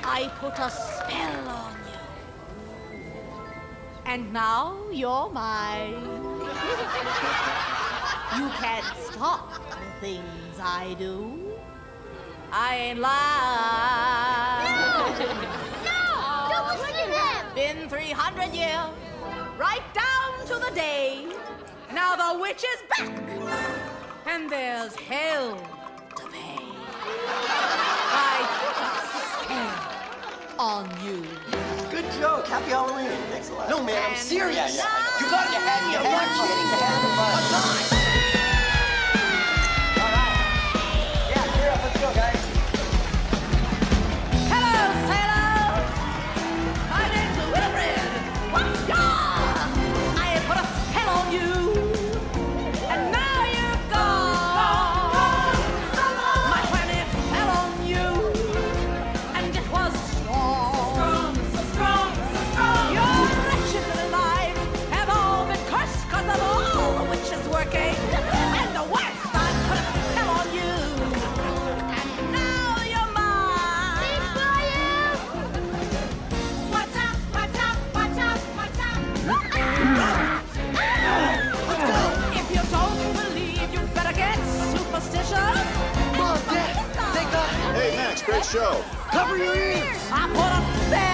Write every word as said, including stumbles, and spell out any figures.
I put a spell on you. And now you're mine. You can't stop the things I do. I ain't lying. No! Don't listen to them! Been three hundred years, right down to the day. Now the witch is back, and there's hell to pay. I put a spell on you. Good joke. Happy Halloween. Thanks a lot. No, man, I'm And serious. Yeah, yeah, I know. You gotta get ahead. You're not kidding. You had the fun. All right. Yeah, cheer up. Let's go, guys. Hello, sailor. My name's Wilfred. What's yours? I put a spell on you, and now you're gone. My planet fell on you, and it was strong. So strong, so strong. Your wretched little lives have all been cursed 'cause of all the witches working. And the worst, I put a spell on you, and now you're mine. Watch out! Watch out! Watch out! Watch out! If you don't believe, you better get superstitious. Mom, Dad, thank God. Hey, Max, great show. Cover your ears. I put a spell